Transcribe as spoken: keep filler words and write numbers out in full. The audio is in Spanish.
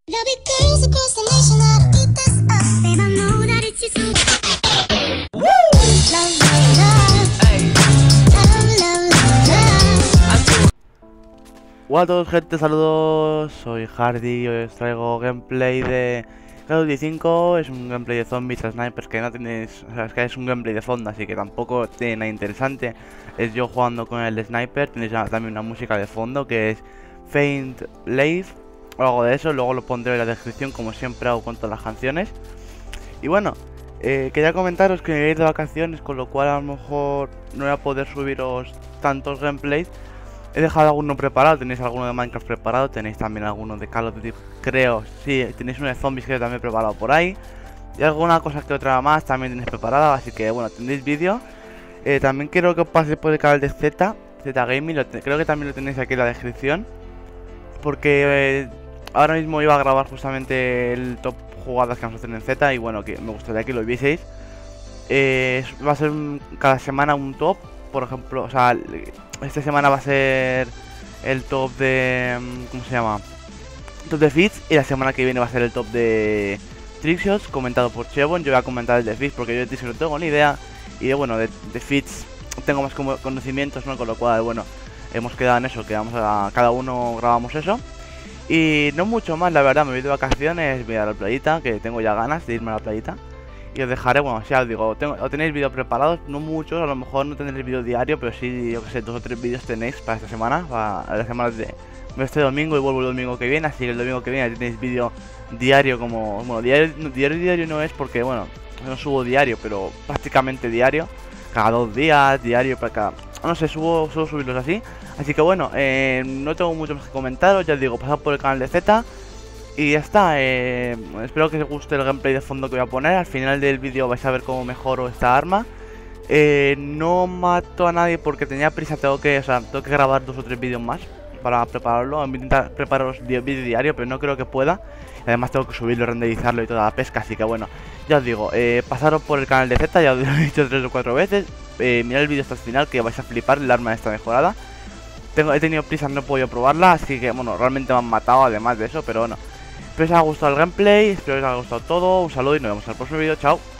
Hola a todos, gente, saludos, soy Hardy y hoy os traigo gameplay de Call of Duty cinco. Es un gameplay de zombies a snipers que no tenéis, o sea, es que es un gameplay de fondo, así que tampoco tiene nada interesante. Es yo jugando con el sniper, tenéis también una música de fondo que es Faint Life o algo de eso, luego lo pondré en la descripción como siempre hago con todas las canciones. Y bueno, eh, quería comentaros que me voy a ir de vacaciones, con lo cual a lo mejor no voy a poder subiros tantos gameplays. He dejado alguno preparado, tenéis alguno de Minecraft preparado, tenéis también alguno de Call of Duty, creo, sí, tenéis uno de zombies que yo también he preparado por ahí. Y alguna cosa que otra más también tenéis preparada, así que bueno, tendréis vídeo. Eh, también quiero que os paséis por el canal de Z, Z Gaming, lo creo que también lo tenéis aquí en la descripción. Porque eh, ahora mismo iba a grabar justamente el top jugadas que vamos a hacer en Z y bueno, que me gustaría que lo vieseis. Eh, va a ser un, cada semana un top, por ejemplo, o sea, esta semana va a ser el top de... ¿cómo se llama? Top de feeds, y la semana que viene va a ser el top de trickshots comentado por Chevon. Yo voy a comentar el de feeds porque yo de trickshots no tengo ni idea. Y de, bueno, de, de feeds tengo más como conocimientos, ¿no? Con lo cual, bueno, hemos quedado en eso, que vamos a... cada uno grabamos eso. Y no mucho más, la verdad, me voy de vacaciones, voy a la playita, que tengo ya ganas de irme a la playita. Y os dejaré, bueno, ya os digo, tengo, o tenéis vídeos preparados, no muchos, a lo mejor no tendréis vídeo diario, pero sí, yo que sé, dos o tres vídeos tenéis para esta semana, para las semanas de este domingo, y vuelvo el domingo que viene, así que el domingo que viene tenéis vídeo diario, como, bueno, diario, diario, diario no es porque, bueno, no subo diario, pero prácticamente diario, cada dos días, diario, para cada, no sé, subo, suelo subirlos así, así que bueno, eh, no tengo mucho más que comentaros, ya os digo, pasad por el canal de Z. Y ya está, eh, espero que os guste el gameplay de fondo que voy a poner. Al final del vídeo vais a ver cómo mejoro esta arma. eh, No mato a nadie porque tenía prisa, tengo que, o sea, tengo que grabar dos o tres vídeos más para prepararlo. Voy a intentar prepararos vídeo diario, pero no creo que pueda. Además tengo que subirlo, renderizarlo y toda la pesca, así que bueno, ya os digo, eh, pasaros por el canal de Z, ya os lo he dicho tres o cuatro veces. eh, Mirad el vídeo hasta el final que vais a flipar, el arma está mejorada. Tengo, he tenido prisa, no he podido probarla, así que bueno, realmente me han matado además de eso, pero bueno. Espero que os haya gustado el gameplay, espero que os haya gustado todo, un saludo y nos vemos en el próximo vídeo, chao.